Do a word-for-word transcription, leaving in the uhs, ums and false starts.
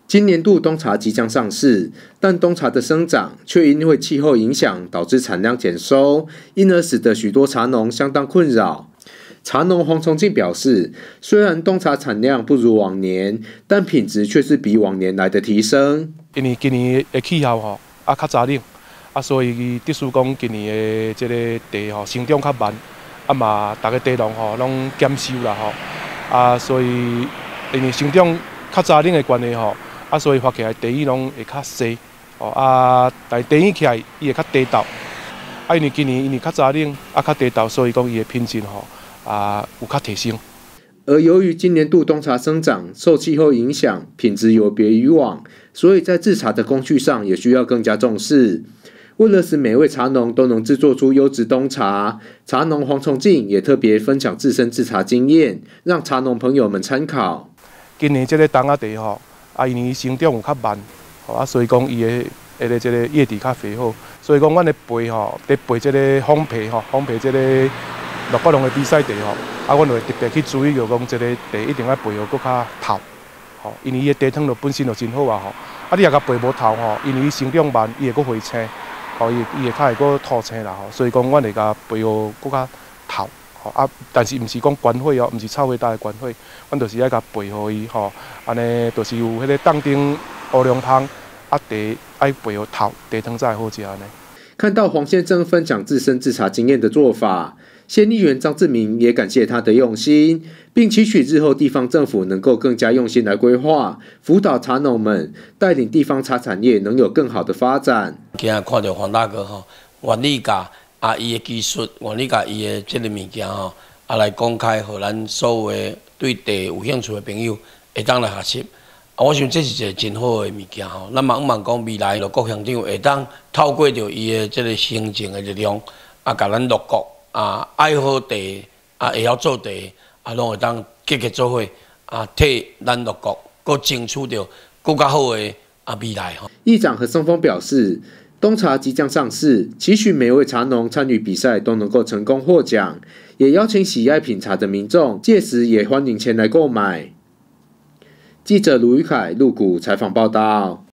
今年度冬茶即将上市，但冬茶的生长却因为气候影响导致产量减收，因而使得许多茶农相当困扰。茶农黄崇进表示，虽然冬茶产量不如往年，但品质却是比往年来的提升。 因为今年的气候吼啊较早冷，啊所以特殊讲今年的这个茶吼生长较慢，啊嘛大家茶农吼拢减收啦吼，啊所以因为生长较早冷的关系吼。 啊，所以发起来茶叶拢会较细，哦啊，但茶叶起来伊会较低豆。啊，因为今年因为较早冷，啊较低豆，所以讲伊的品质吼啊有较提升。 而由于今年度冬茶生长受气候影响，品质有别于往，所以在制茶的工序上也需要更加重视。为了使每位茶农都能制作出优质冬茶，茶农黄崇进也特别分享自身制茶经验，让茶农朋友们参考。 今年这个冬仔茶吼。 啊，因为生长有较慢，吼啊，所以讲伊的迄个即个叶底较肥厚，所以讲阮的培吼，伫培即个烘焙吼，烘焙即个六角龙的比赛茶吼，啊，阮就会特别去注意，就讲即个茶一定要培好搁较透，吼，因为伊的茶汤就本身就真好啊，吼，啊，你若甲培无透吼，因为伊生长慢，伊会搁回青，吼，伊伊会较会搁吐青啦，吼，所以讲阮会甲培好搁较透。 啊，但是毋是讲关火哦，毋是炒火大的关火，阮就是爱甲培好伊吼，安尼就是有迄个冻顶乌龙香，啊茶爱培好透，茶汤才会好食呢。 看到黄先生分享自身制茶经验的做法，县议员张志明也感谢他的用心，并期许日后地方政府能够更加用心来规划，辅导茶农们，带领地方茶产业能有更好的发展。 今日看到黄大哥吼，愿意甲。 啊，伊的技术，愿意甲伊的即个物件吼，啊来公开，互咱所有的对茶有兴趣的朋友会当来学习。啊，我想这是一个真好的物件吼。咱嘛毋茫讲未来，国乡长会当透过着伊的即个行政的力量，啊，甲咱六国啊爱好茶，啊会晓做茶，啊，拢会当结结做伙，啊，替咱六国搁争取着更加好的啊未来吼。 议长何松峰表示。 冬茶即将上市，期许每位茶农参与比赛都能够成功获奖，也邀请喜爱品茶的民众，届时也欢迎前来购买。记者卢宇凯、陆谷采访报道。